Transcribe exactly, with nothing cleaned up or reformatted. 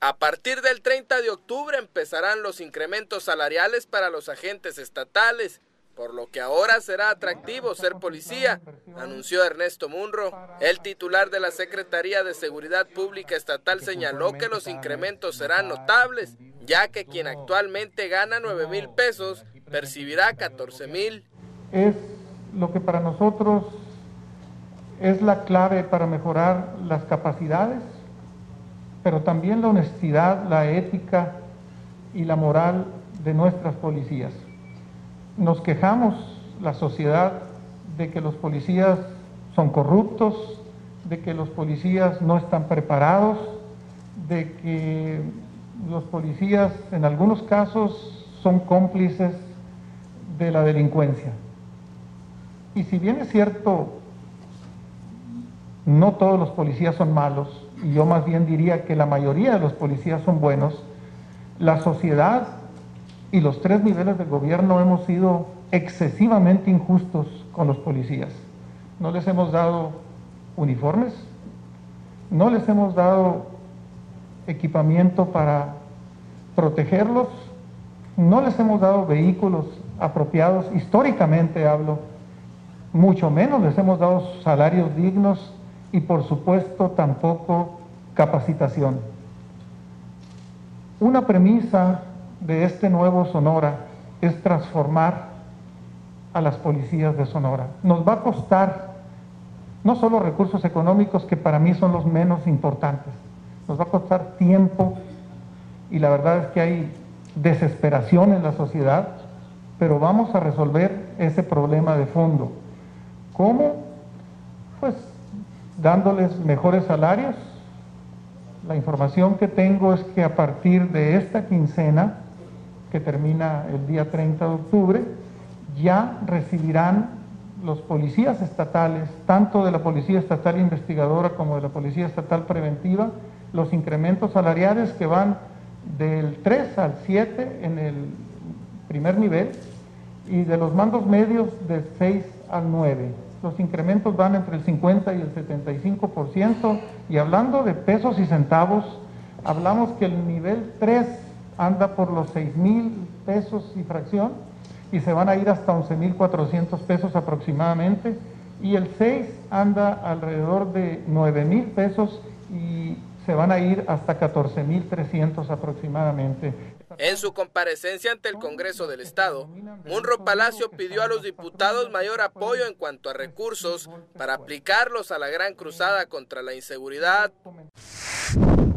A partir del treinta de octubre empezarán los incrementos salariales para los agentes estatales, por lo que ahora será atractivo ser policía, anunció Ernesto Munro. El titular de la Secretaría de Seguridad Pública Estatal señaló que los incrementos serán notables, ya que quien actualmente gana nueve mil pesos percibirá catorce mil. Es lo que para nosotros es la clave para mejorar las capacidades, pero también la honestidad, la ética y la moral de nuestras policías. Nos quejamos, la sociedad, de que los policías son corruptos, de que los policías no están preparados, de que los policías en algunos casos son cómplices de la delincuencia. Y si bien es cierto, no todos los policías son malos, y yo más bien diría que la mayoría de los policías son buenos, la sociedad y los tres niveles de gobierno hemos sido excesivamente injustos con los policías. No les hemos dado uniformes, no les hemos dado equipamiento para protegerlos, no les hemos dado vehículos apropiados, históricamente hablo, mucho menos les hemos dado salarios dignos y por supuesto tampoco capacitación. Una premisa de este nuevo Sonora es transformar a las policías de Sonora. Nos va a costar no solo recursos económicos, que para mí son los menos importantes, nos va a costar tiempo, y la verdad es que hay desesperación en la sociedad, pero vamos a resolver ese problema de fondo. ¿Cómo? Pues dándoles mejores salarios. La información que tengo es que a partir de esta quincena, que termina el día treinta de octubre, ya recibirán los policías estatales, tanto de la Policía Estatal Investigadora como de la Policía Estatal Preventiva, los incrementos salariales que van del tres al siete en el primer nivel y de los mandos medios del seis al nueve. Los incrementos van entre el cincuenta y el setenta y cinco por ciento, y hablando de pesos y centavos, hablamos que el nivel tres anda por los seis mil pesos y fracción, y se van a ir hasta once mil cuatrocientos pesos aproximadamente, y el seis anda alrededor de nueve mil pesos y se van a ir hasta catorce mil trescientos aproximadamente. En su comparecencia ante el Congreso del Estado, Munro Palacio pidió a los diputados mayor apoyo en cuanto a recursos para aplicarlos a la gran cruzada contra la inseguridad.